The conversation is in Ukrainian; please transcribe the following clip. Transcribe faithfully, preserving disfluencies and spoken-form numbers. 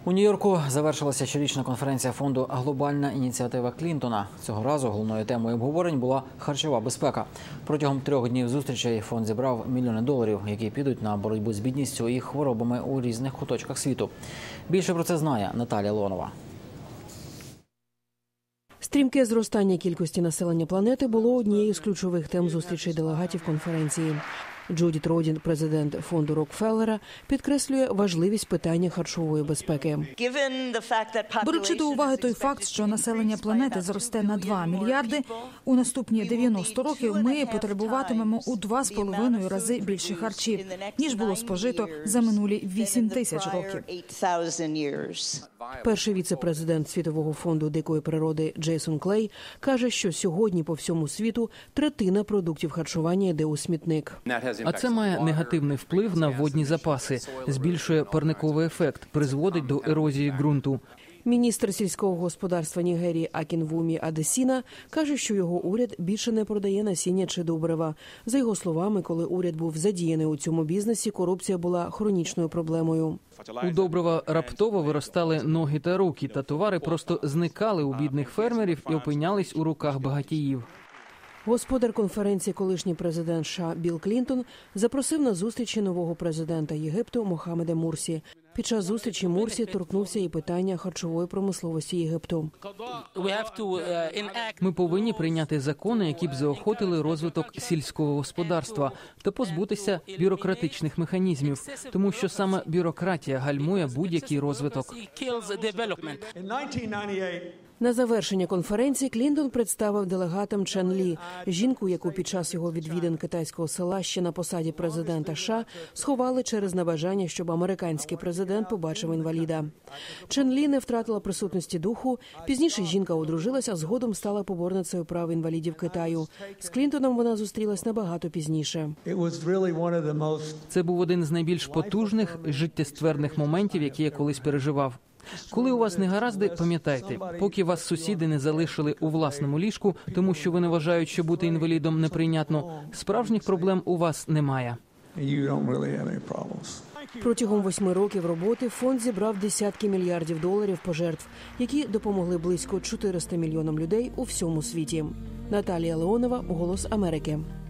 У Нью-Йорку завершилася щорічна конференція фонду «Глобальна ініціатива Клінтона». Цього разу головною темою обговорень була харчова безпека. Протягом трьох днів зустрічей фонд зібрав мільйони доларів, які підуть на боротьбу з бідністю і хворобами у різних куточках світу. Більше про це знає Наталія Леонова. Стрімке зростання кількості населення планети було однією з ключових тем зустрічей делегатів конференції. Джудіт Родін, президент фонду Рокфеллера, підкреслює важливість питання харчової безпеки. Беручи до уваги той факт, що населення планети зросте на два мільярди, у наступні дев'яносто років ми потребуватимемо у два з половиною рази більше харчів, ніж було спожито за минулі вісім тисяч років. Перший віце-президент Світового фонду дикої природи Джейсон Клей каже, що сьогодні по всьому світу третина продуктів харчування йде у смітник. А це має негативний вплив на водні запаси, збільшує парниковий ефект, призводить до ерозії ґрунту. Міністр сільського господарства Нігерії Акінвумі Адесіна каже, що його уряд більше не продає насіння чи добрива. За його словами, коли уряд був задіяний у цьому бізнесі, корупція була хронічною проблемою. У добрива раптово виростали ноги та руки, та товари просто зникали у бідних фермерів і опинялись у руках багатіїв. Господар конференції, колишній президент США Білл Клінтон, запросив на зустрічі нового президента Єгипту Мохаммеда Мурсі. Під час зустрічі Мурсі торкнувся і питання харчової промисловості Єгипту. Ми повинні прийняти закони, які б заохотили розвиток сільського господарства та позбутися бюрократичних механізмів, тому що саме бюрократія гальмує будь-який розвиток. На завершення конференції Клінтон представив делегатам Чен Лі, жінку, яку під час його відвідин китайського села ще на посаді президента США сховали через небажання, щоб американський президент побачив інваліда. Чен Лі не втратила присутності духу. Пізніше жінка одружилася, а згодом стала поборницею прав інвалідів Китаю. З Клінтоном вона зустрілась набагато пізніше. Це був один з найбільш потужних життєстверних моментів, які я колись переживав. Коли у вас негаразди, пам'ятайте, поки вас сусіди не залишили у власному ліжку, тому що вони вважають, що бути інвалідом неприйнятно, справжніх проблем у вас немає. Протягом восьми років роботи фонд зібрав десятки мільярдів доларів пожертв, які допомогли близько чотириста мільйонам людей у всьому світі. Наталія Леонова, «Голос Америки».